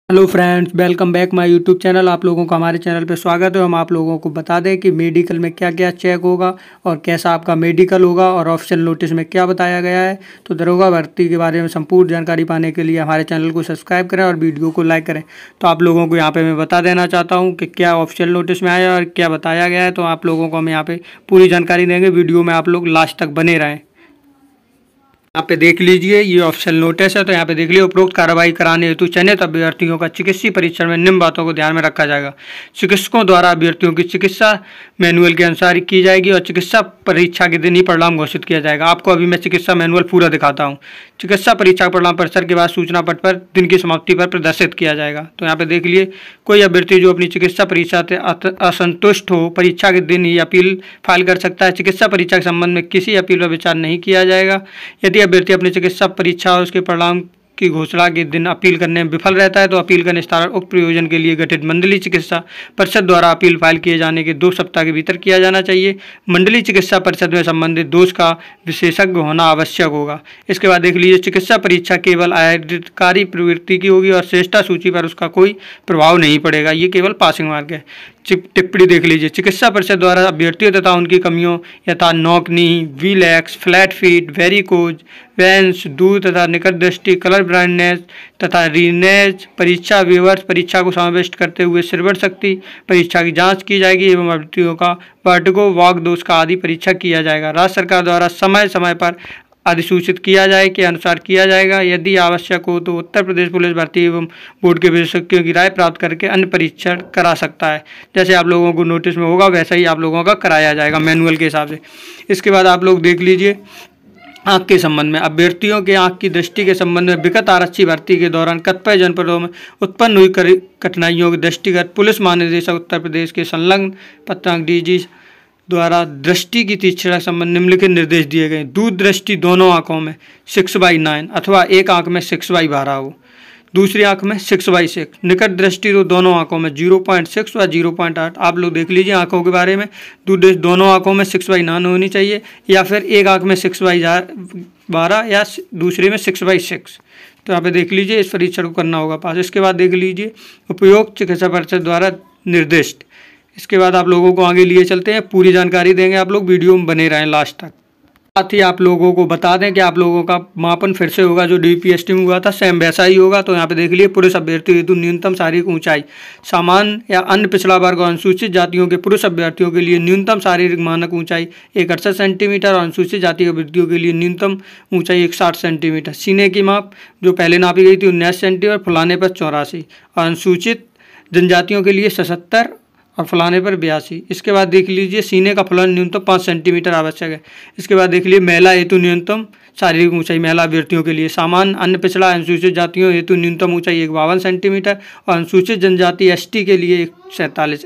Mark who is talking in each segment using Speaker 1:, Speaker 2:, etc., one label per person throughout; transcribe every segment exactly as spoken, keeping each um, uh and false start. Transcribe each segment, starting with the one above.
Speaker 1: Hello friends, welcome back my YouTube channel. आप लोगों का हमारे चैनल पे स्वागत है। हम आप लोगों को बता दें कि मेडिकल में क्या क्या चेक होगा और कैसा आपका मेडिकल होगा और ऑप्शन नोटिस में क्या बताया गया है। तो दरोगा भर्ती के बारे में संपूर्ण जानकारी पाने के लिए हमारे चैनल को सब्सक्राइब करें और वीडियो को लाइक करें। तो आप लोगों को यहाँ पर मैं बता देना चाहता हूँ कि क्या ऑप्शन नोटिस में आया और क्या बताया गया है। तो आप लोगों को हम यहाँ पर पूरी जानकारी देंगे। वीडियो में आप लोग लास्ट तक बने रहें। यहाँ पे देख लीजिए, ये ऑप्शनल नोटिस है। तो यहाँ पे देख लीजिए, उपरोक्त कार्रवाई कराने हेतु चयनित अभ्यर्थियों का चिकित्सीय परीक्षण में निम्न बातों को ध्यान में रखा जाएगा। चिकित्सकों द्वारा अभ्यर्थियों की चिकित्सा मैनुअल के अनुसार की जाएगी और चिकित्सा परीक्षा के दिन ही परिणाम घोषित किया जाएगा। आपको अभी मैं चिकित्सा मैनुअल पूरा दिखाता हूँ। चिकित्सा परीक्षा परिणाम परिसर के बाद सूचना पट पर दिन की समाप्ति पर प्रदर्शित किया जाएगा। तो यहाँ पे देख लिए, कोई अभ्यर्थी जो अपनी चिकित्सा परीक्षा से असंतुष्ट हो, परीक्षा के दिन ही अपील फाइल कर सकता है। चिकित्सा परीक्षा के संबंध में किसी अपील पर विचार नहीं किया जाएगा। यदि अभ्यर्थी अपनी चिकित्सा परीक्षा और उसके परिणाम की घोषणा के दिन अपील करने में विफल रहता है तो अपील का निस्तारण उक्त प्रयोजन के लिए गठित मंडलीय चिकित्सा परिषद द्वारा अपील फाइल किए जाने के दो सप्ताह के भीतर किया जाना चाहिए। मंडलीय चिकित्सा परिषद में संबंधित दोष का विशेषज्ञ होना आवश्यक होगा। इसके बाद देख लीजिए, चिकित्सा परीक्षा केवल आयकारी प्रवृत्ति की होगी और श्रेष्ठता सूची पर उसका कोई प्रभाव नहीं पड़ेगा। ये केवल पासिंग मार्क है। टिप्पणी देख लीजिए, चिकित्सा परिषद द्वारा अभ्यर्थियों तथा उनकी कमियों यथा नौकनी, वीलैक्स, फ्लैट फीट, वेरिकोज वेंस, दूर तथा निकट दृष्टि, कलर ब्लाइंडनेस तथा रीनेज परीक्षा विवर्स परीक्षा को समाविष्ट करते हुए श्रवण शक्ति परीक्षा की जांच की जाएगी एवं अभ्यर्थियों का वर्टिगो, वाक दोष का आदि परीक्षा किया जाएगा। राज्य सरकार द्वारा समय समय पर अधिसूचित किया जाए के अनुसार किया जाएगा। यदि आवश्यक हो तो उत्तर प्रदेश पुलिस भर्ती एवं बोर्ड के विशेषज्ञों की राय प्राप्त करके अन्य परीक्षण करा सकता है। जैसे आप लोगों को नोटिस में होगा वैसा ही आप लोगों का कराया जाएगा मैनुअल के हिसाब से। इसके बाद आप लोग देख लीजिए, आँख के संबंध में अभ्यर्थियों के आँख की दृष्टि के संबंध में विगत आरक्षी भर्ती के दौरान कतिपय जनपदों में उत्पन्न हुई कठिनाइयों के दृष्टिगत पुलिस महानिदेशक उत्तर प्रदेश के संलग्न पत्रांक डीजी द्वारा दृष्टि की तीक्ष्णता संबंध निम्नलिखित निर्देश दिए गए। दूर दृष्टि दोनों आंखों में सिक्स बाई नाइन अथवा एक आंख में सिक्स बाई बारह हो, दूसरी आंख में सिक्स बाई सिक्स। निकट दृष्टि तो दोनों आंखों में जीरो पॉइंट सिक्स व जीरो पॉइंट आठ। आप लोग देख लीजिए आंखों के बारे में। दूर दृष्टि दोनों आंखों में सिक्स बाई नाइन होनी चाहिए या फिर एक आंख में सिक्स बाई बारह या दूसरे में सिक्स बाई सिक्स। तो यहाँ पे देख लीजिए, इस परीक्षण को करना होगा पास। इसके बाद देख लीजिए, उपयुक्त चिकित्सा परिषद द्वारा निर्दिष्ट। इसके बाद आप लोगों को आगे लिए चलते हैं, पूरी जानकारी देंगे। आप लोग वीडियो में बने रहें लास्ट तक। साथ ही आप लोगों को बता दें कि आप लोगों का मापन फिर से होगा जो डीपीएसटी में हुआ था, सेम वैसा ही होगा। तो यहाँ पे देख लिए, पुरुष अभ्यर्थी हेतु न्यूनतम शारीरिक ऊंचाई सामान्य या अन्य पिछड़ा वर्ग और अनुसूचित जातियों के पुरुष अभ्यर्थियों के लिए न्यूनतम शारीरिक मानक ऊंचाई एक अड़सठ सेंटीमीटर और अनुसूचित जाति अभ्यर्थियों के लिए न्यूनतम ऊंचाई एक साठ सेंटीमीटर। सीने की माप जो पहले नापी गई थी उन्नीस सेंटीमीटर, फुलाने पर चौरासी और अनुसूचित जनजातियों के लिए सतहत्तर और फलाने पर बयासी। इसके बाद देख लीजिए, सीने का फलन न्यूनतम पाँच सेंटीमीटर आवश्यक है। इसके बाद देख लीजिए, महिला हेतु न्यूनतम शारीरिक ऊंचाई महिला अभ्यर्थियों के लिए सामान्य अन्य पिछड़ा अनुसूचित जातियों हेतु न्यूनतम ऊंचाई एक बावन सेंटीमीटर और अनुसूचित जनजाति एसटी के लिए एक सैंतालीस,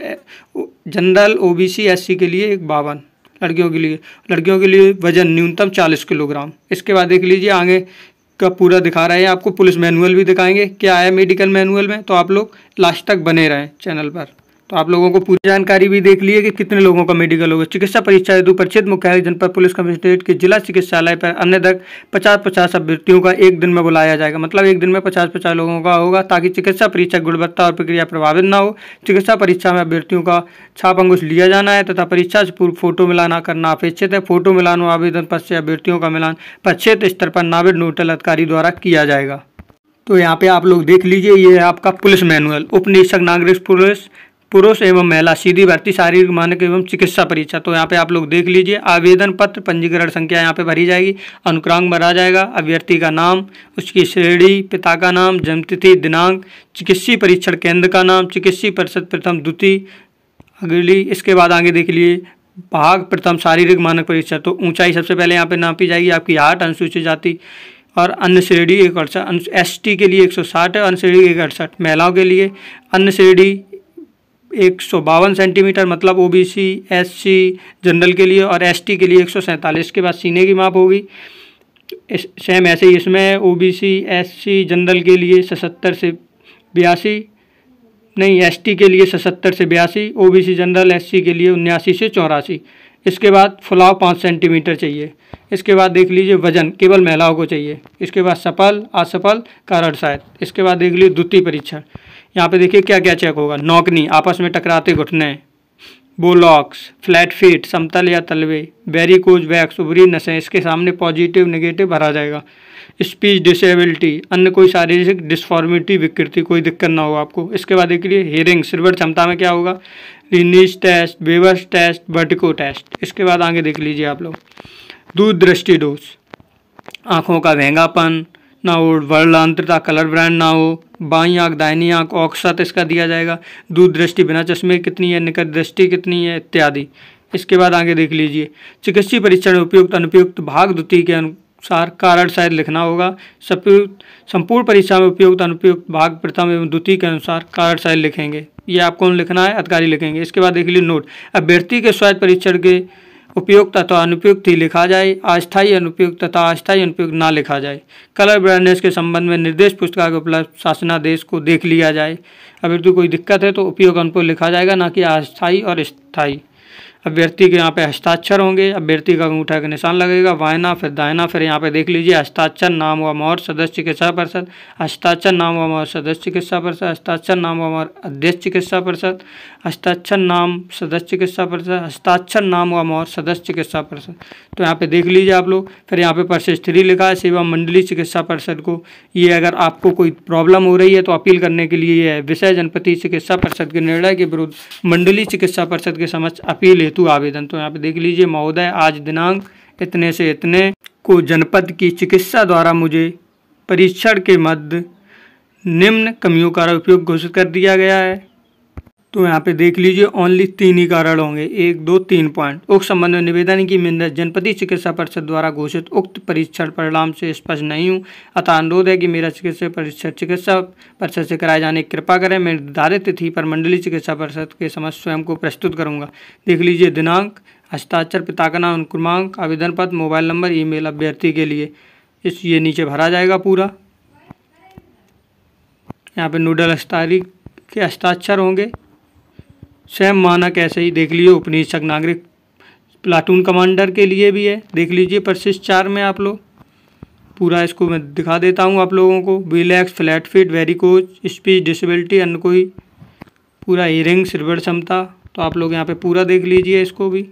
Speaker 1: जनरल ओबीसी एससी के लिए एक बावन। लड़कियों के लिए लड़कियों के लिए वजन न्यूनतम चालीस किलोग्राम। इसके बाद देख लीजिए, आगे का पूरा दिखा रहे हैं आपको, पुलिस मैनुअल भी दिखाएंगे क्या है मेडिकल मैनुअल में। तो आप लोग लास्ट तक बने रहें चैनल पर। तो आप लोगों को पूरी जानकारी भी देख लिए कि कितने लोगों का मेडिकल होगा। चिकित्सा परीक्षा हेतु परिचित मुख्यालय जनपद पुलिस कमिश्नरेट के जिला चिकित्सालय पर अन्य तक पचास पचास अभ्यर्थियों का एक दिन में बुलाया जाएगा। मतलब एक दिन में पचास पचास लोगों का होगा ताकि चिकित्सा परीक्षा की गुणवत्ता और प्रक्रिया प्रभावित ना हो। चिकित्सा परीक्षा में अभ्यर्थियों का छाप अंगुश लिया जाना है तथा परीक्षा से पूर्व फोटो मिलाना करना अपेक्षित है। फोटो मिलान व आवेदन पत्र से अभ्यर्थियों का मिलान प्रक्षेत्र स्तर पर नामित नोडल अधिकारी द्वारा किया जाएगा। तो यहाँ पे आप लोग देख लीजिए, ये है आपका पुलिस मैनुअल। उप निरीक्षक नागरिक पुलिस पुरुष एवं महिला सीधी भर्ती शारीरिक मानक एवं चिकित्सा परीक्षा। तो यहाँ पे आप लोग देख लीजिए, आवेदन पत्र पंजीकरण संख्या यहाँ पे भरी जाएगी, अनुक्रमांक भरा जाएगा, अभ्यर्थी का नाम, उसकी श्रेणी, पिता का नाम, जन्मतिथि, दिनांक, चिकित्सीय परीक्षण केंद्र का नाम, चिकित्सीय परिषद प्रथम द्वितीय अगली। इसके बाद आगे देख लीजिए, भाग प्रथम शारीरिक मानक परीक्षा। तो ऊंचाई सबसे पहले यहाँ पे नापी जाएगी, आपकी हाइट, अनुसूचित जाति और अन्य श्रेणी एक अड़सठ, एस टी के लिए एक सौ साठ है, अन्य श्रेणी एक अड़सठ। महिलाओं के लिए अन्य श्रेणी एक सौ बावन सेंटीमीटर, मतलब ओबीसी, एससी, जनरल के लिए और एसटी के लिए एक सौ सैंतालीस। के बाद सीने की माप होगी सेम ऐसे ही, इसमें ओबीसी, एससी, जनरल के लिए सतहत्तर से बयासी, नहीं एसटी के लिए सतहत्तर से बयासी, ओबीसी जनरल एससी के लिए उन्यासी से चौरासी। इसके बाद फुलाव पाँच सेंटीमीटर चाहिए। इसके बाद देख लीजिए वजन केवल महिलाओं को चाहिए। इसके बाद सफल, असफल, कारण शायद। इसके बाद देख लीजिए द्वितीय परीक्षण। यहाँ पे देखिए क्या क्या चेक होगा। नौकनी, आपस में टकराते घुटने। बोलॉक्स, फ्लैट फीट, समतल या तलवे। वेरिकोज वैक्स, उभरी नसें, इसके सामने पॉजिटिव नेगेटिव भरा जाएगा। स्पीच डिसेबिलिटी, अन्य कोई शारीरिक डिस्फॉर्मिटी, विकृति, कोई दिक्कत ना हो आपको। इसके बाद देखिए हियरिंग, श्रवण क्षमता में क्या होगा। रीनिश टेस्ट, बेवर्स टेस्ट, वर्टिको टेस्ट। इसके बाद आगे देख लीजिए आप लोग। दूर दृष्टि दोष, आँखों का भेंगापन ना हो, वर्णांतरता, कलर ब्रांड ना हो, बाईं आँख दाहिनी आँख, औसत इसका दिया जाएगा। दूर दृष्टि बिना चश्मे कितनी है, निकट दृष्टि कितनी है, इत्यादि। इसके बाद आगे देख लीजिए चिकित्सीय परीक्षण में उपयुक्त अनुपयुक्त भाग द्वितीय के अनुसार कारण शायद लिखना होगा। संपूर्ण परीक्षा में उपयुक्त अनुपयुक्त भाग प्रथम एवं द्वितीय के अनुसार कारण शायद लिखेंगे। ये आपको लिखना है, अधिकारी लिखेंगे। इसके बाद देख लीजिए नोट, अभ्यर्थी के स्वायत्त परीक्षण के उपयुक्त तथा अनुपयुक्त ही लिखा जाए, अस्थायी अनुपयुक्त तथा अस्थायी अनुपयुक्त ना लिखा जाए। कलर ब्राइटनेस के संबंध में निर्देश पुस्तिका के उपलब्ध शासनादेश को देख लिया जाए। अभ्यर्थी को कोई दिक्कत है तो उपयुक्त अनुपयुक्त लिखा जाएगा, ना कि अस्थायी और स्थायी। अभ्यर्थी के यहाँ पे हस्ताक्षर होंगे, अभ्यर्थी का अंगूठा का निशान लगेगा, वायना फिर दायना। फिर यहाँ पे देख लीजिए हस्ताक्षर, नाम व मोहर सदस्य चिकित्सा परिषद, हस्ताक्षर, नाम व मोहर सदस्य चिकित्सा परिषद, हस्ताक्षर, नाम व मोहर अध्यक्ष चिकित्सा परिषद, हस्ताक्षर, नाम सदस्य चिकित्सा परिषद, हस्ताक्षर, नाम व मोहर सदस्य चिकित्सा परिषद। तो यहाँ पे देख लीजिए आप लोग। फिर यहाँ पे परिशिष्ट थ्री लिखा है, सेवा मंडली चिकित्सा परिषद को। ये अगर आपको कोई प्रॉब्लम हो रही है तो अपील करने के लिए है। विषय जनपति चिकित्सा परिषद के निर्णय के विरुद्ध मंडली चिकित्सा परिषद के समक्ष अपील हेतु आवेदन। तो यहाँ पे देख लीजिए, महोदय आज दिनांक इतने से इतने को जनपद की चिकित्सा द्वारा मुझे परीक्षण के मध्य निम्न कमियों का उपयोग घोषित कर दिया गया है। तो यहाँ पे देख लीजिए ओनली तीन ही कारण होंगे, एक दो तीन पॉइंट। उक्त संबंध में निवेदन की मैं जनपदीय चिकित्सा परिषद द्वारा घोषित उक्त परीक्षण परिणाम से स्पष्ट नहीं हूँ, अतः अनुरोध है कि मेरा चिकित्सा परीक्षण चिकित्सा परिषद से कराए जाने की कृपा करें। मैं निर्धारित तिथि पर मंडलीय चिकित्सा परिषद के समक्ष स्वयं को प्रस्तुत करूँगा। देख लीजिए दिनांक, हस्ताक्षर, पिता का नाम, क्रमांक, आवेदन पत्र, मोबाइल नंबर, ईमेल अभ्यर्थी के लिए इस ये नीचे भरा जाएगा पूरा। यहाँ पे नोडल अधिकारी के हस्ताक्षर होंगे। स्वयं मानक ऐसे ही देख लीजिए, उपनिरीक्षक नागरिक प्लाटून कमांडर के लिए भी है। देख लीजिए परिशिष्ट चार में आप लोग पूरा इसको मैं दिखा देता हूँ आप लोगों को। बिलेक्स, flat feet, varicose, speech disability, अन्य कोई, पूरा हियरिंग, श्रवण क्षमता। तो आप लोग यहाँ पे पूरा देख लीजिए इसको भी।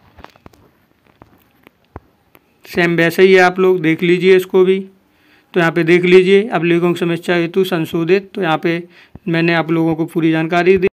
Speaker 1: सेम वैसे ही है, आप लोग देख लीजिए इसको भी। तो यहाँ पे देख लीजिए अभिलेखों की समीक्षा हेतु संशोधित। तो यहाँ पे मैंने आप लोगों को पूरी जानकारी दी।